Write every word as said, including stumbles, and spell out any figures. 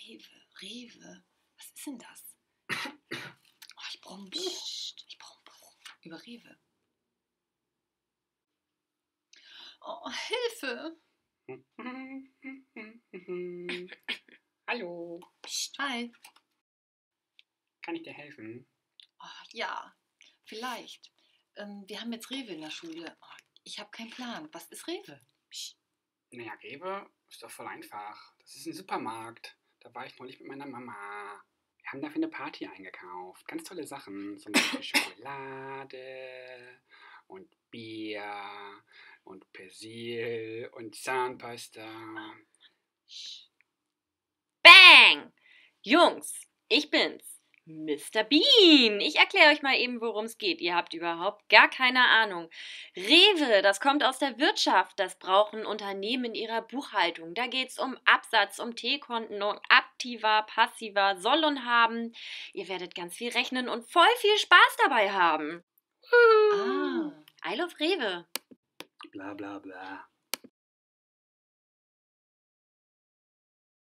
Rewe, Rewe. Was ist denn das? Oh, ich brauche ein Buch. Ich brauche ein Buch über Rewe. Oh, Hilfe! Hallo, Psst, hi. kann ich dir helfen? Oh, ja, vielleicht. Ähm, wir haben jetzt Rewe in der Schule. Oh, ich habe keinen Plan. Was ist Rewe? Psst. Naja, Rewe ist doch voll einfach. Das ist ein Supermarkt. Da war ich neulich mit meiner Mama. Wir haben dafür eine Party eingekauft. Ganz tolle Sachen. Zum Beispiel Schokolade und Bier und Persil und Zahnpasta. Bang! Jungs, ich bin's, Mister Bean. Ich erkläre euch mal eben, worum es geht. Ihr habt überhaupt gar keine Ahnung. Rewe, das kommt aus der Wirtschaft. Das brauchen Unternehmen in ihrer Buchhaltung. Da geht's um Absatz, um T-Konten, um Aktiva, Passiva, Soll und Haben. Ihr werdet ganz viel rechnen und voll viel Spaß dabei haben. Ah. I love Rewe. Bla bla bla.